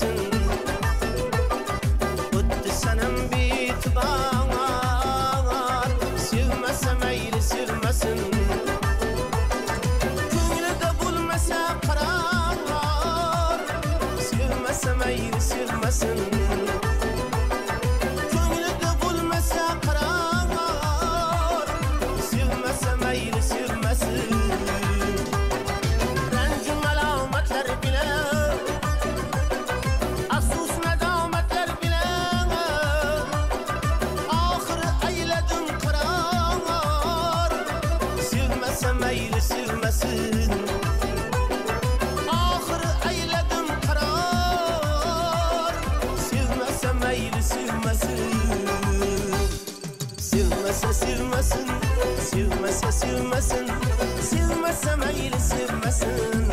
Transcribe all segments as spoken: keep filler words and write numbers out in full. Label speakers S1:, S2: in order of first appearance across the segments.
S1: silmesin. Öttü senem bitibar, silmesem eğri silmesin. Köngülde bulmasa karar, silmesem eğri silmesin. Köngülde bulmasa karar, silmesem eğri silmesin. Meyli silmesin. Ahır eyledim karar, silmese meyli silmesin. Silmese silmesin, silmese silmesin, silmese meyli silmesin.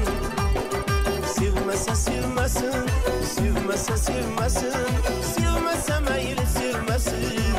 S1: Silmese silmesin, silmese silmesin, silmese meyli silmesin.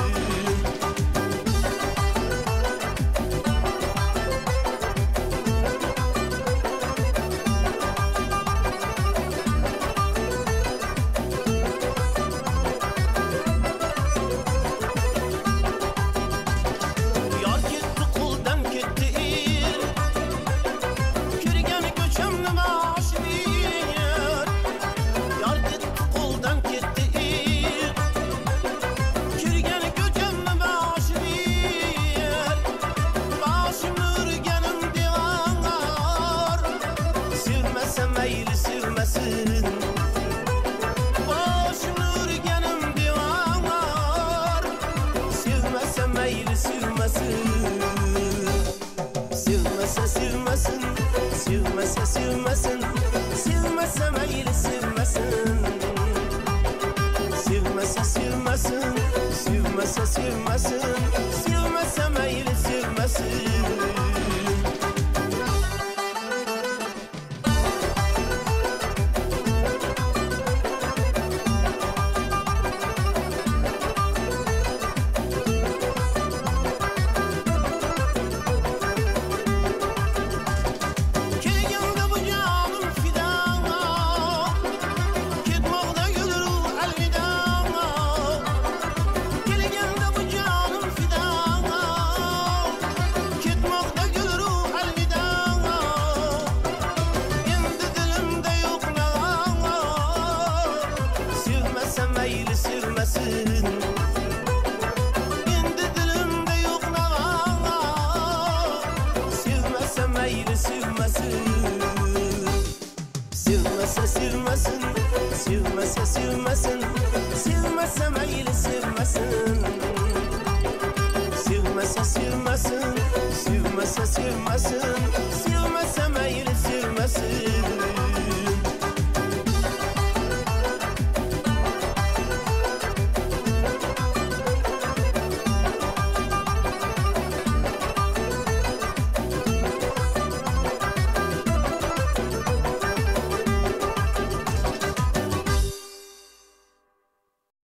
S1: Meyli silmesin. Başım nurgenim divanar, silmese meyli silmesin. Silmese silmesin, silmese silmesin, silmese meyli silmesin. Silmese silmesin, silmese silmesin, silmese meyli silmesin. Meyli silmesin. Endi dilimde yok nağana, silmese meyli silmesin. Silmese silmesin, silmese silmesin, silmese meyli silmesin. Silmese silmesin, silmese silmesin,